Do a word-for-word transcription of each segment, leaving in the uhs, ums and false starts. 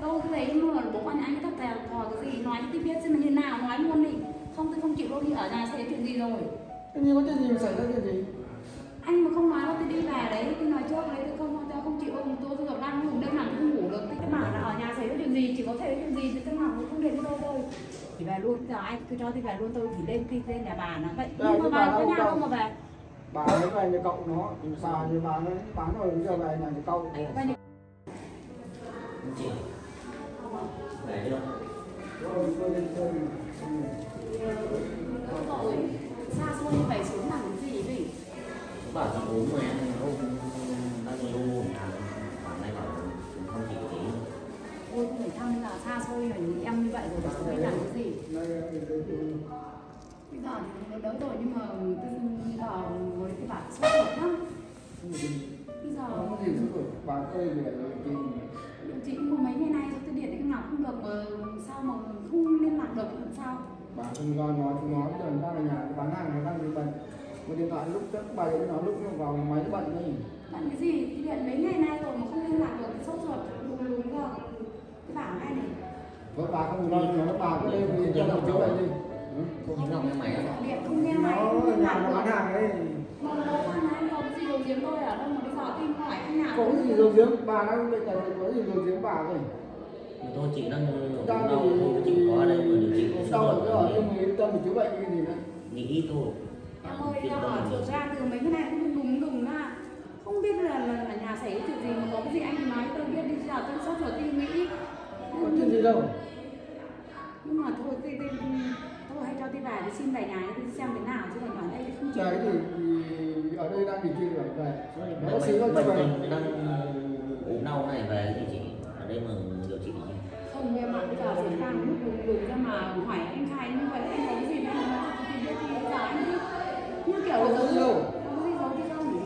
tôi cứ thấy mà bố anh anh tập tèo thò cái gì nói cho tôi biết xem là như nào, nói luôn đi. Không tôi không chịu đâu, đi ở nhà xảy ra chuyện gì rồi. Cái gì có chuyện gì mà xảy ra chuyện gì? Anh mà không nói là tôi đi về đấy, tôi nói trước đấy, tôi không tôi không chịu ông tôi tôi gặp đang ngủ đêm nào tôi không ngủ được, tôi bảo là ở nhà xảy ra chuyện gì, chỉ có thể chuyện gì thì tôi bảo không đến đâu thôi. Thì về luôn, giờ anh cứ cho tôi về luôn, tôi chỉ lên khi lên nhà bà là vậy. Nhưng mà bà có nhà không mà về. Bà ấy về nhà cậu nó, bà như bà nó bán rồi giờ về nhà thì cậu. Chị về chưa? Rồi tôi lên chơi. Cậu xa xôi như vậy xuống làm cái gì vậy? Bảo chị ốm rồi em hôm đang đi ôm một tháng khoảng nay bảo không chị tí. Ôi không phải thăm là xa xôi rồi em như vậy rồi thì không biết làm cái gì. Bây giờ thì nó đỡ rồi nhưng mà bây giờ với cái bản sốt ruột lắm. Bây giờ không có gì sốt ruột, bà ơi về chị điều trị một mấy ngày nay tôi điện cái nào không được mà sao mà không liên lạc được làm sao? bà không lo nói chúng nó giờ đang ở nhà bán hàng này đang bị bệnh. Một điện thoại lúc trước bà ấy nó lúc nó vào máy nó bệnh đấy. Bạn cái gì? Thì điện mấy ngày nay rồi mà không liên lạc được, cái sốt ruột lùng lùng rồi. Cái bảo ai này? Thôi bà không lo nói bà cứ lên thì cho nó chữa bệnh đi. Không chính lòng cái máy á. Điện không nghe máy, Nó không liên nhà lạc nó được. bán hàng đấy. Mà đâu ăn anh có cái gì đầu giếng tôi ở đâu mà bây giờ tìm hỏi anh nào? Có cái gì dầu giếng bà đang bệnh là có gì dầu giếng bà rồi. Thôi chị đang Đang đau thôi chị có ở đây mà điều trị đau ở cái ở nhưng mà yên tâm thì chữa bệnh cái gì nữa. nghĩ ít thôi. Em ơi, ra ở chuột ra từ mấy cái này cũng đùng đùng ra. Không biết là, là, là nhà xảy ra chuyện gì mà có cái gì anh nói tôi biết đi, giờ tôi sốt ruột tôi nghĩ. Có chuyện gì đâu. Nhưng mà thôi tôi, tôi, tôi hãy cho tôi về tôi xin về nhà tôi xem thế nào chứ còn ở đây thì không chịu. Trời thì, thì ở đây đang điều trị rồi về. Bác Bệnh sĩ có cho bệnh về. tình đang ốm đau này về thì chị ở đây mà điều trị gì? Không em ạ, bây giờ chuyển sang lúc đùng đùng ra mà hỏi anh khai như vậy anh có cái gì đâu mà tôi biết thì bây giờ anh cứ như kiểu là Không có gì đâu. có cái gì giấu đi không?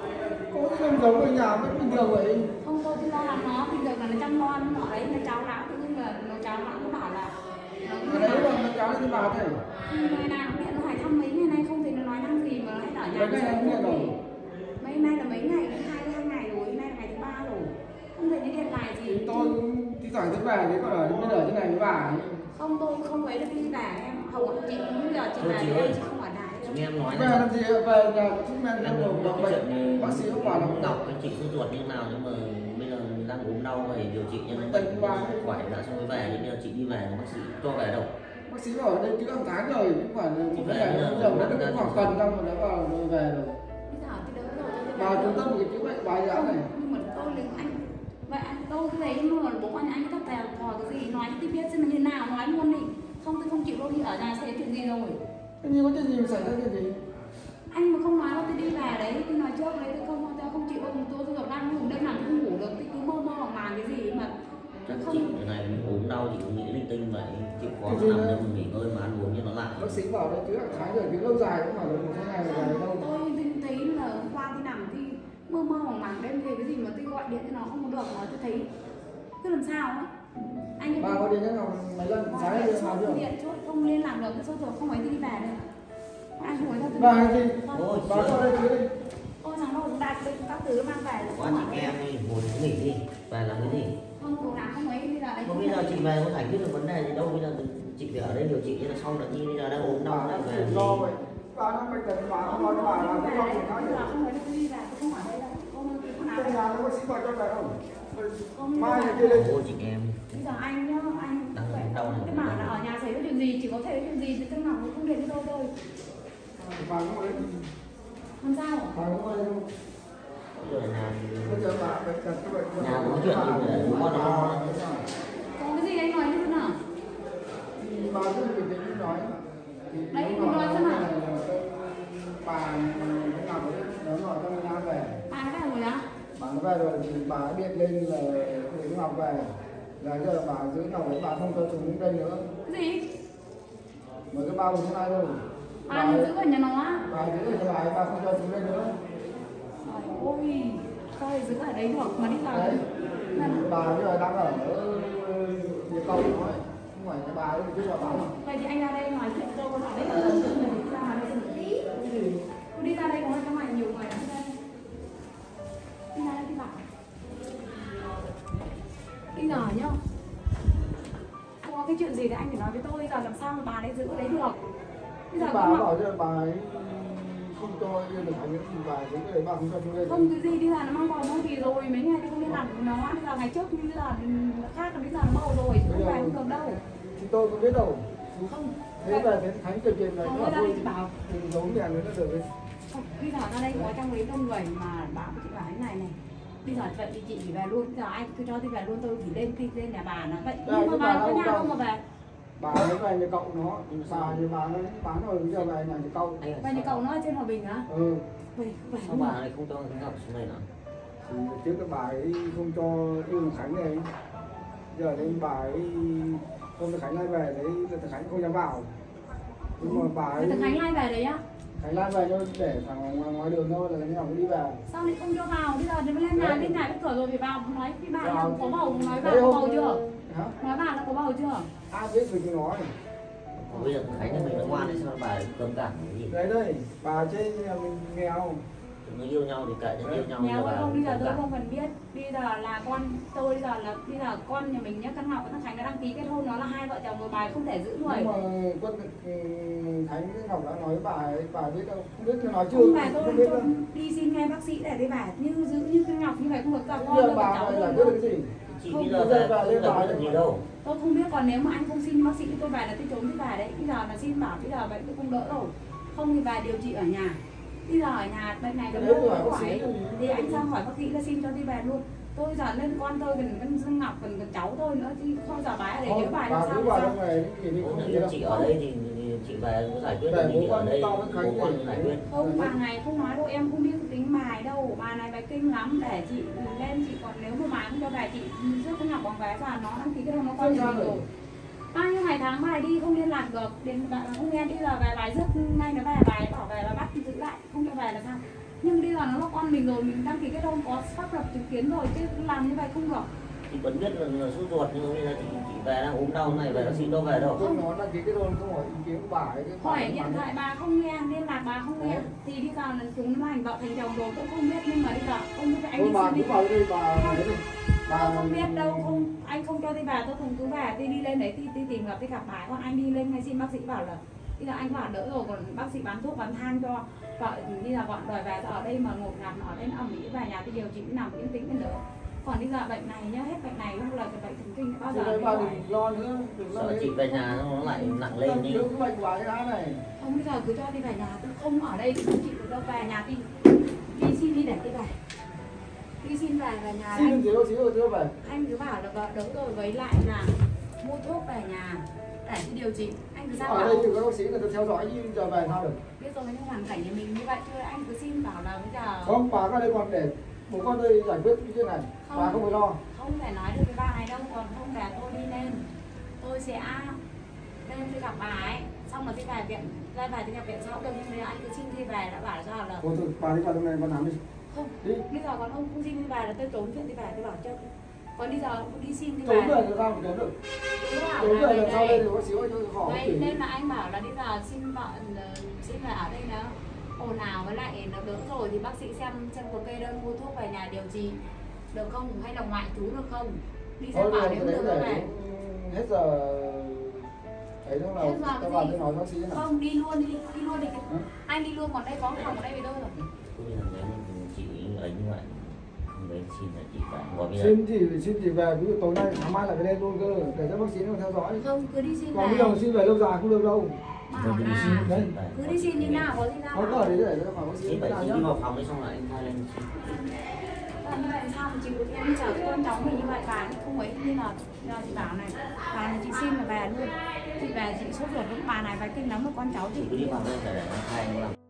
Có cái không giống ở nhà vẫn bình thường vậy. Không tôi tôi lo là nó bây giờ là nó chăm lo nó đấy nó cháu lão tự nhiên là nó cháu lão nó bảo là Cái đấy là nó cháu đi bà thầy. ngày nào cũng điện nó hỏi thăm mấy ngày nay không thấy nó nói năng gì mà nó hay ở nhà. Mấy ngày không điện rồi. Mấy nay là mấy ngày, hai hai ngày rồi, nay là ngày thứ ba rồi. Không thấy nó điện lại gì. Tôi thi thoảng tôi về đấy còn ở bên ở trên này với bà ấy. Không tôi không ấy được đi về em. Hầu chị bây giờ chị Thôi về chị đây ơi, chị không ở lại. Nghe em nói Về làm gì về nhà thuốc men đang đâu có mà cái bệnh. chuyện Bác sĩ có bảo là Ngọc cái chị sốt ruột như nào nhưng mà bây giờ đang ốm đau phải điều trị cho nó bệnh khỏe đã xong mới về nhưng bây giờ chị đi về bác sĩ cho về đâu? bác sĩ bảo ở đây chữa hàng tháng rồi chứ phải là một Về cái ngày bây giờ bây giờ nó nặng cũng ra khoảng thì tuần xong rồi nó vào rồi về rồi. Bây giờ tôi đỡ rồi. Vào trung tâm cái chữa bệnh bài giảng này. Nhưng mà tôi là anh vậy anh tôi cứ thấy mà bố anh anh tập tèo thò cái gì nói cho tôi biết xem là như nào, nói luôn đi. Không tôi không chịu đâu, đi ở nhà xảy ra chuyện gì rồi. Cái gì có chuyện gì mà xảy ra chuyện gì? Anh mà không nói là tôi đi về đấy, tôi nói trước đấy, tôi không tôi không chịu đâu, tôi tôi gặp đang ngủ đêm nào tôi không ngủ được, tôi cứ mơ mơ màng màng cái gì mà Chắc không. chị cái này ốm đau chị cũng nghĩ linh tinh vậy chịu khó nằm đây mà nghỉ ngơi mà ăn uống cho nó lại. Bác sĩ bảo đây chữa hàng tháng rồi chữa lâu dài cũng phải là một cái ngày là đâu. Tôi thấy là hôm qua đi nằm thì mơ mơ màng màng đêm về cái gì mà tôi gọi điện cho nó không có được mà tôi thấy cứ làm sao ấy. Anh Bà có điện cho nào mấy lần sáng điện đi chốt, nào chưa? điện chốt không liên lạc được, cái số rồi không ấy tôi đi về đây. Anh hỏi ra tôi. Bà hay gì? Ôi, Bà vào đây chữa đi. Ôi thằng đâu cũng đạt các thứ mang về rồi. Quá chị em đi ngồi nghỉ đi về làm cái gì? Không cố gắng không ấy bây giờ anh. Mà bây giờ chị về có giải quyết được vấn đề gì đâu, bây giờ chị phải ở đây điều trị cho nó xong là như bây giờ đang ốm Bà đau lại đang về tự thì do vậy. Bà đang bệnh tật bà không nói cho bà là cái con của nó bây giờ không phải tôi đi về, tôi không ở đây đâu. Không không nào Cái đây. nhà nó bác sĩ gọi cho về không? Không, Mai bây này giờ- kia lên. ôi chị em Bây giờ anh nhá, anh Đang vậy, đau này. cái bảo là ở nhà xảy ra chuyện gì, chỉ có thể chuyện gì thì tôi nào cũng không đến đâu thôi. Bà cũng ở đây. Làm sao? Bà cũng ở đây không? bây giờ nhà Bây giờ bà bệnh tật cái bệnh. Nhà nói chuyện gì để bố con nó- Có cái gì anh nói như thế nào? Thì bà cứ bình tĩnh nói. Thì Đấy, nó mình nói bảo thế nào? là bà cái nào đấy nó gọi cho Nga về. À cái này rồi á? Bà nó về rồi thì bà điện lên là để Ngọc về. Là giờ bà giữ Ngọc ấy bà không cho chúng đây nữa. Cái gì? Mới cái bao hôm nay thôi. À mình giữ ở nhà nó á? Bà giữ ở cho bà ấy bà không cho chúng đây nữa. Trời ơi, sao lại giữ ở đấy được mà đi vào Đấy. là... Bà bây giờ đang ở địa công nói không phải cái bà ấy cứ gọi bà. Vậy thì anh ra đây nói chuyện tôi có hỏi đấy là người đi ra ngoài đây xử lý. Tôi đi ra đây có trong này nhiều người lắm đây. Đi ra đây đi vào. Bây giờ nhá, cái chuyện gì thì anh phải nói với tôi, giờ làm sao mà bà đấy giữ lấy được. Bây giờ bà cứ bảo cho bà ấy không cho yêu được anh ấy thì bà giữ cái đấy bà không cho chúng lên. không cái gì, bây giờ nó mang bầu mang thì rồi mấy ngày thì không liên lạc với nó, bây giờ ngày trước bây giờ nó khác, bây giờ nó bầu rồi chứ không phải không được đâu. Thì tôi không biết đâu. Không. Thế về thế Khánh kêu chuyện này Không, nó ra đây vui chị bảo. thì giống nhà người nó được đấy. Không, bây giờ ra đây có trong đấy đông người mà bảo chị bảo thế này này. Bây giờ vậy thì chị chỉ về luôn, bây giờ anh cứ cho tôi về luôn, tôi chỉ lên khi lên nhà bà nó vậy. Đây, Nhưng mà nhưng bà mà có đâu nhà đâu. không mà về. Bà ấy về nhà cậu nó, bà như bà nó bán rồi bây giờ về nhà thì cậu. Về nhà cậu nó ở trên Hòa Bình á? Ừ. Vậy về Sao bà này không cho Khánh Ngọc xuống đây nào? Thì trước cái bà ấy không cho yêu Khánh này. Giờ đến bà ấy không cho Khánh lại về đấy, là Khánh không dám vào. Nhưng mà bà ấy Thằng Khánh lai về đấy á? Khánh lại về thôi để thằng ngoài, ngoài đường thôi là Khánh Ngọc đi về. Sao lại không cho vào? Bây giờ nó lên nhà, lên nhà cái cửa rồi phải vào nói với bà là có bầu, nói bà Đấy, có hôm- bầu chưa? Hả? Nói bà là có bầu chưa? Ai biết về cái nó này. Bây giờ Khánh nhà mình nó ngoan đấy, sao bà ấy cấm cản cái gì? Đấy đây, bà trên nhà mình nghèo. Nó yêu nhau thì kệ nó yêu nhau. Nếu bà không bây giờ cấm tôi cản. không cần biết. Bây giờ là con tôi bây giờ là bây giờ con nhà mình nhá, Căn Ngọc với thằng Khánh đã đăng ký kết hôn, nó là hai vợ chồng rồi, bà ấy không thể giữ người. Nhưng mà quân ừ, Khánh với Ngọc đã nói với bà ấy, bà biết đâu, không biết nó nói chưa, Không phải tôi, không biết tôi đâu. đi xin nghe bác sĩ để thấy bà như giữ như Căn Ngọc như vậy không được gặp con Bây giờ đâu, bà cháu phải giải đâu. quyết được cái gì? Chị Không, bây giờ bây giờ về bà không lên giải bà quyết được lên gì bà. đâu. Tôi không biết, còn nếu mà anh không xin bác sĩ tôi về là tôi trốn với bà đấy. Bây giờ là xin bảo bây giờ bệnh tôi không đỡ đâu. Không thì bà điều trị ở nhà. Bây giờ ở nhà bệnh này còn Nếu đâu hỏi có bác sĩ khỏi thì- thì anh sang hỏi bác sĩ là xin cho đi về luôn. Tôi giờ lên con tôi cần con Dương Ngọc cần cần cháu tôi nữa chứ không giờ bà ở đấy, nếu Không, bà bà làm sao cứ mà vào sao? trong này thì đi Bố không nếu gì như đâu. chị ở đây thì, thì chị về có giải quyết Để được bố gì con ở đây, to với Khánh bố con thì- giải quyết. Không, bà này không nói đâu, em không biết tính bài đâu. Bà này bài kinh lắm để chị lên chị, còn nếu mà bà không cho về chị trước cái Ngọc bằng vé ra nó đăng ký cái đồng nó con Sao nhà mình rồi? rồi. Bao nhiêu ngày tháng bài đi không liên lạc được, đến bạn không nghe, bây giờ về bài rước nay nó về bài bảo về là bắt giữ lại, không cho về là sao? Nhưng bây giờ nó là con mình rồi, mình đăng ký cái đồng có pháp luật chứng kiến rồi chứ làm như vậy không được. Chị vẫn biết là, là sốt ruột nhưng mà bây giờ chị, chị về đang ốm đau này về bác sĩ đâu về đâu. Không, nó đăng ký cái đồn không hỏi ý kiến của bà ấy. cái bà Hỏi ấy điện bảo thoại bà không nghe, liên lạc bà không nghe, Đấy. thì bây giờ là chúng nó thành vợ thành chồng rồi tôi không biết, nhưng mà bây giờ không biết anh Thôi đi bà xin đi. cứ vào đây bà ấy đi. Tôi không biết đâu, không anh không cho đi về, tôi không cứ về, tôi đi lên đấy thì đi tìm gặp tôi gặp bà ấy, còn anh đi lên ngay xin bác sĩ bảo là bây giờ anh bảo đỡ rồi, còn bác sĩ bán thuốc bán than cho vợ, bây giờ bọn đòi về ở đây mà ngột ngạt ở đây ẩm ĩ về nhà thì điều trị nằm yên tĩnh lên đỡ. Còn bây giờ bệnh này nhá, hết bệnh này không là cái bệnh thần kinh bao Thì giờ đây mới bà khỏi. đừng lo nữa, đừng lo Sợ đấy. chị về nhà nó lại nặng lên đi. Đừng có bệnh bà cái đá này. Không, bây giờ cứ cho đi về nhà, tôi không ở đây không chịu được đâu, về nhà đi đi xin đi để đi về, đi xin về về nhà Xin anh được xíu rồi chưa về. anh cứ bảo là vợ đỡ rồi, với lại là mua thuốc về nhà để đi điều trị. Anh cứ sao Ở bảo đây thì các bác sĩ người ta theo dõi chứ giờ về sao được. biết rồi, nhưng hoàn cảnh nhà mình như vậy chứ anh cứ xin bảo là bây giờ Không, bà ra đây còn để bố con đây giải quyết cái chuyện này. Không. Bà không phải lo. không thể nói được với bà này đâu, còn không để tôi đi lên, tôi sẽ lên tôi gặp bà ấy, xong rồi tôi về viện, ra về tôi nhập viện sau được, nhưng nếu anh cứ xin đi về đã bảo cho là Thôi thôi, bà đi vào trong này con làm đi. không, Đi. bây giờ còn ông không xin đi về là tôi trốn chuyện đi về, tôi bảo chứ còn bây giờ ông đi xin đi Trốn về về thì sao mà trốn được. tôi bảo Trốn là về đây làm sao đây đây thì bác sĩ ơi cho khó đây, chửi. nên là anh bảo là bây giờ xin vợ ờ, xin về ở đây nó ồn ào, với lại nó đỡ rồi thì bác sĩ xem xem có kê đơn mua thuốc về nhà điều trị được không, hay là ngoại trú được không, đi xem Thôi bảo được, nếu đấy được để về. hết giờ ấy lúc nào Hết giờ các cái bà gì? cứ nói bác sĩ nào. Không, đi luôn đi, đi luôn đi. Hả? Anh đi luôn, còn đây có phòng ở đây với tôi rồi. Bây giờ nếu mà chị ấy như vậy không đấy xin là chị phải ngồi bây giờ. Xin thì xin thì về, ví dụ tối nay sáng mai lại về đây luôn cơ, để cho bác sĩ nó theo dõi. Không, cứ đi xin Còn về. bây giờ mà xin về lâu dài không được đâu. Bảo Cứ đi là xin đấy. về. cứ đi xin như nào có gì ra Có bảo. ở đấy để cho hỏi bác sĩ Thế thế vậy nào chị nhá. đi vào phòng đi xong lại anh thay lên xin. Còn như vậy sao mà chịu được, em chở con cháu mình như vậy bà ấy không ấy, như là giờ chị bảo này, bà này chị xin là về luôn, chị về chị sốt ruột với bà này vài kinh lắm mà con cháu chị Chị cứ đi vào đây để anh thay anh làm.